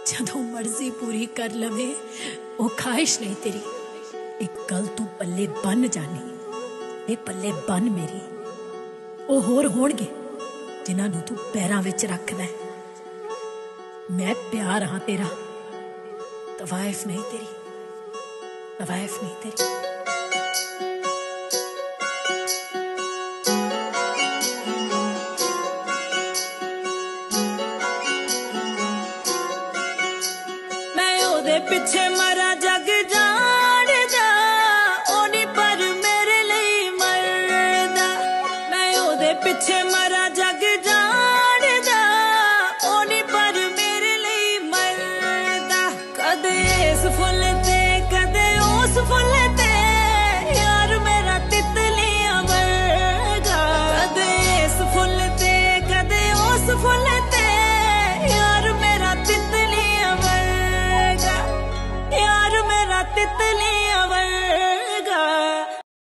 जदों मर्जी पूरी कर लवे वो ख्वाहिश नहीं तेरी। एक गल तू पल्ले बन जानी, ये पल्ले बन मेरी। वो होर होणगे जिन्हां नूं तू पैरां विच रखदा है। मैं प्यार हाँ तेरा, तवाइफ नहीं तेरी, तवाइफ नहीं तेरी। पिछे मरा जग जान दा ओनी पर मेरे लिए मरदा। मैं ओदे पिछे मरा जग जान दा ओनी पर मेरे लिए मरदा। कदे इस फुल ते कदे उस फुल ते यार मेरा तितलियां वर्गा। कदे इस फुल ते कदे उस फुल ते यार मेरा तितलियां वर्गा। यार मेरा तितली